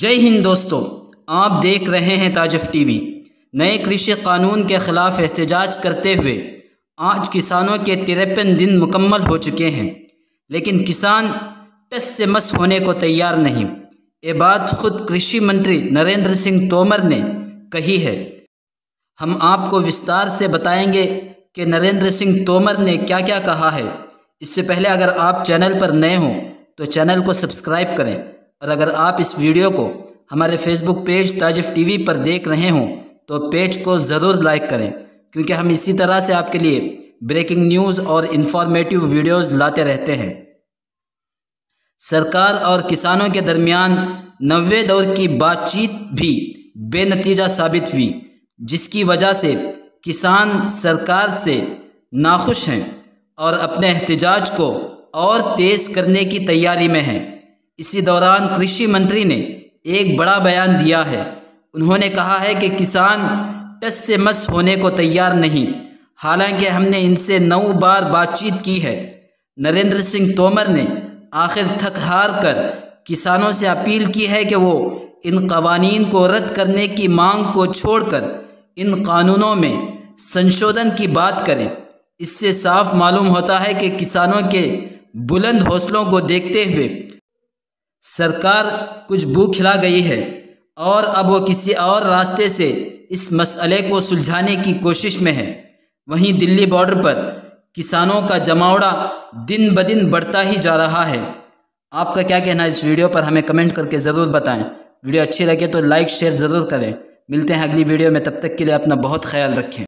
जय हिंद दोस्तों, आप देख रहे हैं ताजफ टीवी। नए कृषि कानून के खिलाफ एहतजाज करते हुए आज किसानों के 53 दिन मुकम्मल हो चुके हैं, लेकिन किसान टस से मस होने को तैयार नहीं। ये बात खुद कृषि मंत्री नरेंद्र सिंह तोमर ने कही है। हम आपको विस्तार से बताएंगे कि नरेंद्र सिंह तोमर ने क्या क्या कहा है। इससे पहले अगर आप चैनल पर नए हों तो चैनल को सब्सक्राइब करें, और अगर आप इस वीडियो को हमारे फेसबुक पेज ताजफ टीवी पर देख रहे हों तो पेज को ज़रूर लाइक करें, क्योंकि हम इसी तरह से आपके लिए ब्रेकिंग न्यूज़ और इन्फॉर्मेटिव वीडियोस लाते रहते हैं। सरकार और किसानों के दरमियान 90 दौर की बातचीत भी बेनतीजा साबित हुई, जिसकी वजह से किसान सरकार से नाखुश हैं और अपने एहतजाज को और तेज़ करने की तैयारी में हैं। इसी दौरान कृषि मंत्री ने एक बड़ा बयान दिया है। उन्होंने कहा है कि किसान टस से मस होने को तैयार नहीं, हालांकि हमने इनसे 9 बार बातचीत की है। नरेंद्र सिंह तोमर ने आखिर थक हार कर किसानों से अपील की है कि वो इन कवानीन को रद्द करने की मांग को छोड़कर इन कानूनों में संशोधन की बात करें। इससे साफ मालूम होता है कि किसानों के बुलंद हौसलों को देखते हुए सरकार कुछ भूख खिला गई है और अब वो किसी और रास्ते से इस मसले को सुलझाने की कोशिश में है। वहीं दिल्ली बॉर्डर पर किसानों का जमावड़ा दिन ब दिन बढ़ता ही जा रहा है। आपका क्या कहना है इस वीडियो पर, हमें कमेंट करके ज़रूर बताएं। वीडियो अच्छी लगे तो लाइक शेयर ज़रूर करें। मिलते हैं अगली वीडियो में, तब तक के लिए अपना बहुत ख्याल रखें।